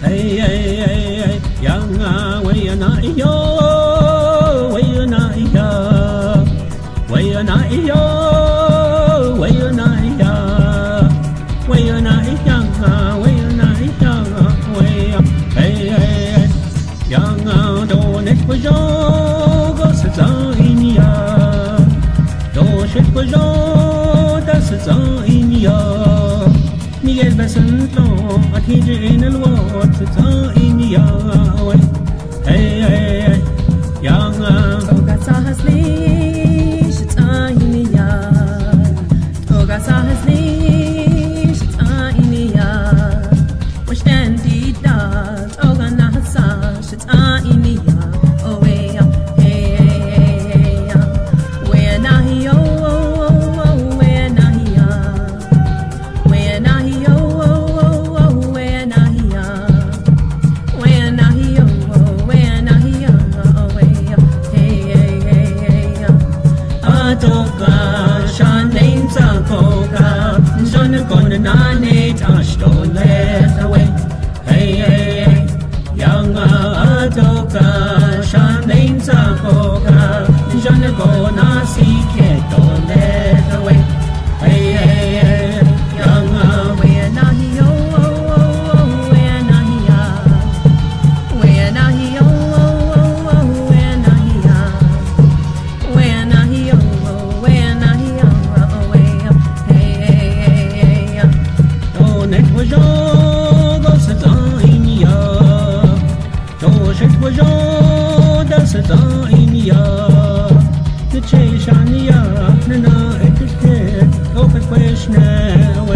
hey hey hey yang way na yo way na ya way na yo way na ya way na yang way na yang way hey hey yang do net ko jo go sa in ya do shet ko jo da sa in ya Miguel Besanto, a teacher in the world, it's all in the way. Hey, hey, young, Toga Sahasli, it's all in the yard. Toga Sahasli, it's all in the yard. Which then did that, Toga Nahasa, it's all in the yard. Oh, way up, hey, hey, hey, where now he Nane touched on left away. Hey, hey, hey, young Adoka, Shanlane Sakoka, Janako Nasi Keto left away. Hey, hey, hey, young where Nahio, where Nahia, where Nahio, where Nahia, where Nahio, where Nahia, away. Hey, hey, hey, Net was all goes in ya. Josh it was all that's in ya. The chase on ya, Nana, it is dead. Open question.